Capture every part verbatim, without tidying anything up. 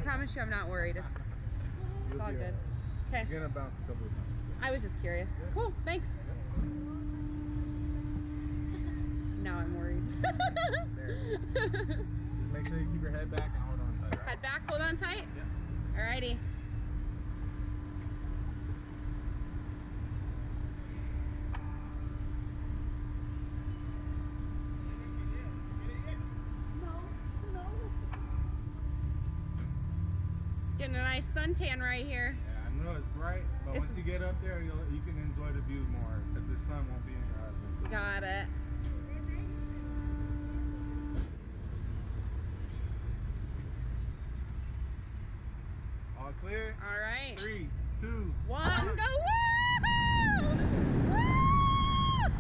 promise you I'm not worried. It's, it's all good. Okay. You're gonna bounce a couple of times. I was just curious. Yeah. Cool, thanks. Yeah. Now I'm worried. There it is. Just make sure you keep your head back and hold on tight, right? Head back, hold on tight? Yeah. Alrighty. Getting a nice suntan right here. Yeah, I know it's bright, but It's- once you get up there, you'll, you can enjoy the views more because the sun won't be in your eyes. Got it. All clear? All right. Three, two, One, go! Woo! Woo!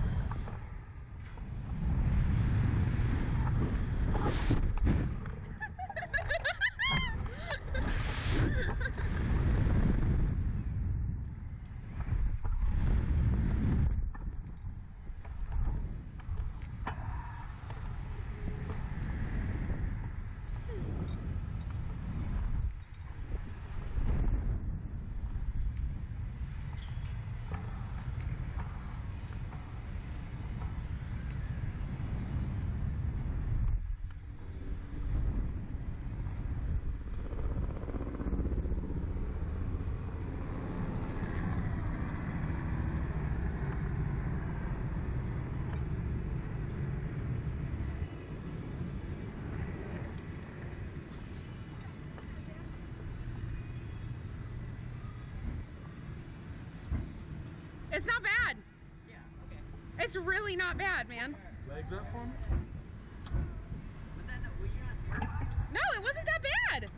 It's not bad. Yeah, okay. It's really not bad, man. legs up for me. Was that the, were you on zero five? No, it wasn't that bad.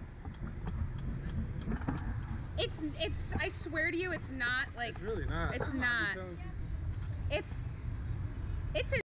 It's, it's, I swear to you, it's not like, It's really not. It's I'm not. telling you. it's, it's a